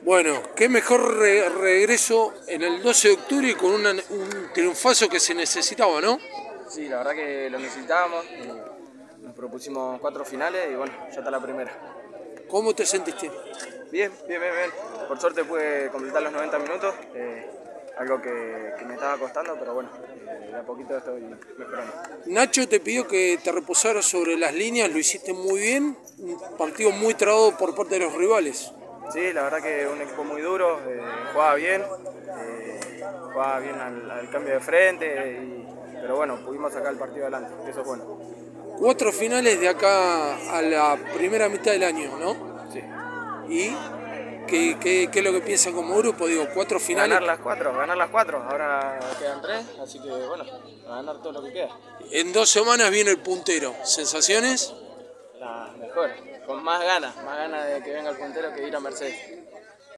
Bueno, qué mejor regreso en el 12 de octubre y con un triunfazo que se necesitaba, ¿no? Sí, la verdad que lo necesitábamos. Nos propusimos 4 finales y bueno, ya está la primera. ¿Cómo te sentiste? Bien. Por suerte pude completar los 90 minutos, algo que me estaba costando, pero bueno, de a poquito estoy mejorando. Nacho te pidió que te reposaras sobre las líneas, lo hiciste muy bien, un partido muy trabado por parte de los rivales. Sí, la verdad que un equipo muy duro, jugaba bien al cambio de frente, pero bueno, pudimos sacar el partido adelante, eso es bueno. 4 finales de acá a la primera mitad del año, ¿no? Sí. ¿Y qué es lo que piensan como grupo? Digo, 4 finales. Ganar las cuatro, ahora quedan 3, así que bueno, a ganar todo lo que queda. En 2 semanas viene el puntero. ¿Sensaciones? Las mejores, con más ganas de que venga el puntero que ir a Mercedes.